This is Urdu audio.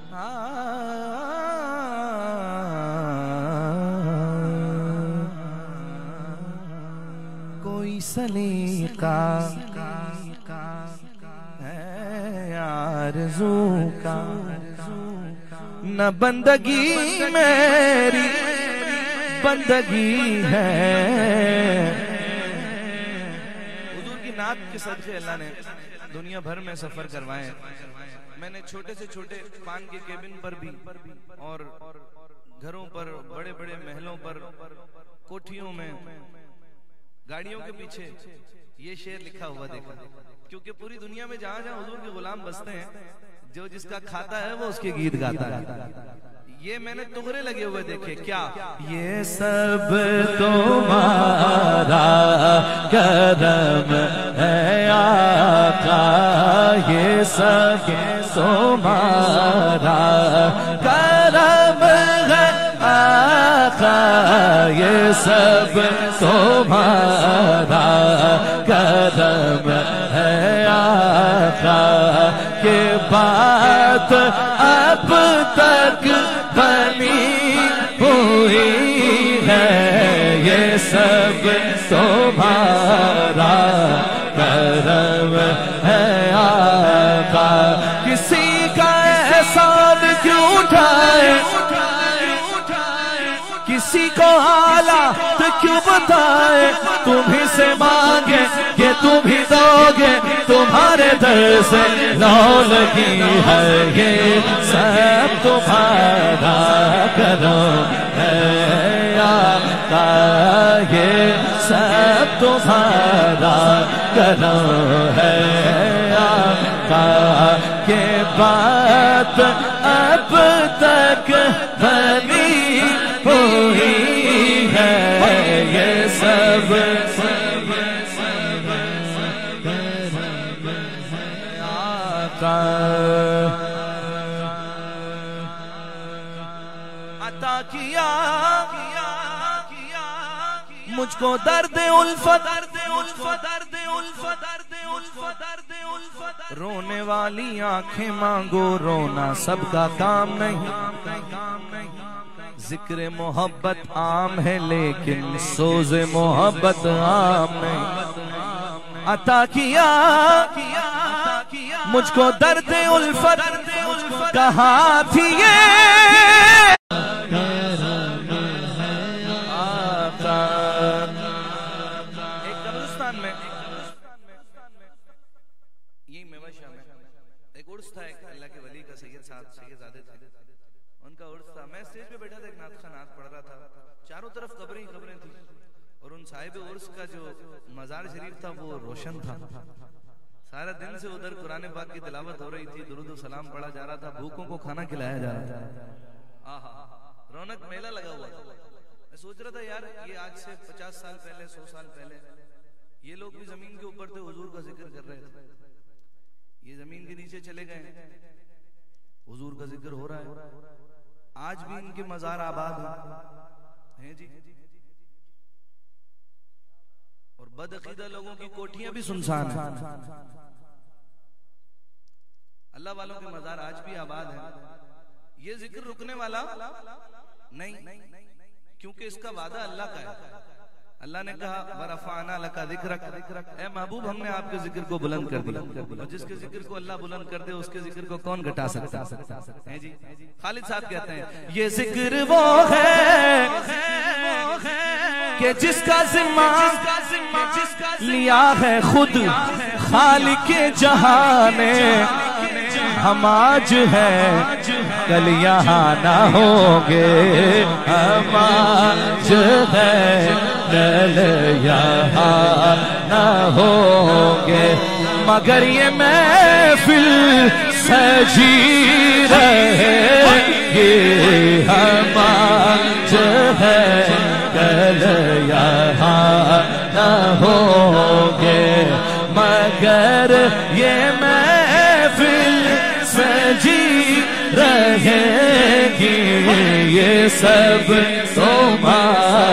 کوئی سلیقہ ہے آرزو کا، نہ بندگی میری بندگی ہے۔ حضور کی نعت کے صدقے اللہ نے دنیا بھر میں سفر کروائے۔ میں نے چھوٹے سے چھوٹے پان کے کیبن پر بھی اور گھروں پر، بڑے بڑے محلوں پر، کوٹھیوں میں، گاڑیوں کے پیچھے یہ شعر لکھا ہوا دیکھا، کیونکہ پوری دنیا میں جہاں جہاں حضور کے غلام بستے ہیں، جو جس کا کھاتا ہے وہ اس کے گیت گاتا ہے۔ یہ میں نے تغرے لگے ہوئے دیکھے، کیا یہ سب تمہارا کرم ہے آقا، یہ سب تمہارا کرم ہے آقا، یہ سب تمہارا کرم ہے آقا، کہ بات اب تک بنی ہوئی ہے، یہ سب تمہارا کرم ہے آقا۔ کسی کا احسان کیوں اٹھائے، کسی کو حالات کیوں بتائے، تمہیں سے مانگے کہ تم ہی دو گے، تمہارے در سے لو لگی ہے، یہ سب تمہارا کرم ہے آقا، یہ سب تمہارا کرم ہے آقا، کہ بات اب تک بنی ہوئی ہے، یہ سب عطا کیا مجھ کو درد الفت، رونے والی آنکھیں مانگو، رونا سب کا کام نہیں، ذکر محبت عام ہے لیکن سوز محبت عام نہیں۔ عطا کیا مجھ کو درد الفت، کہاں تھی یہ آقا۔ ایک قبرستان میں، یہی میوہ شاہ میں ایک عرس تھا، ایک اللہ کے ولی کا سید صاحب، سید زادے تھے، ان کا عرس تھا۔ میں اسٹیج پہ بیٹھا تھا، ایک نعت خواہ نعت پڑھ رہا تھا، چاروں طرف قبریں قبریں تھیں، اور ان صاحب عرس کا جو مزار شریف تھا وہ روشن تھا۔ سارا دن سے ادھر قرآن پاک کی تلاوت ہو رہی تھی، درود و سلام پڑھا جا رہا تھا، بھوکوں کو کھانا کھلایا جا رہا تھا، رونق میلہ لگا ہوا تھا۔ میں سوچ رہا تھا یار یہ آج سے 50 سال پہلے، 100 سال پہلے یہ لوگ بھی زمین کے اوپر تھے، حضور کا ذکر کر رہے تھے، یہ زمین کے نیچے چلے گئے، حضور کا ذکر ہو رہا ہے، آج بھی ان کے مزار آباد ہیں جی، اور بدعقیدہ لوگوں کی کوٹھیاں بھی سنسان ہیں، اللہ والوں کے مزار آج بھی آباد ہیں۔ یہ ذکر رکنے والا نہیں، کیونکہ اس کا وعدہ اللہ کا ہے۔ اللہ نے کہا وَرَفَعْنَا لَكَ ذِكْرَكَ، اے محبوب ہم نے آپ کے ذکر کو بلند کر دیا، اور جس کے ذکر کو اللہ بلند کر دے اس کے ذکر کو کون گھٹا سکتا ہے جی۔ خالد صاحب کہتے ہیں یہ ذکر وہ ہے کہ جس کا ذمہ لیا ہے خود خالق جہاں نے، ہم آج ہیں کل یہاں نہ ہوں گے، ہم آج ہیں کل یہاں نہ ہوں گے، مگر یہ محفل سجی رہے گی، ہم آج ہیں کل یہاں نہ ہوں گے، مگر یہ محفل سجی رہے گی، یہ سب تمہارا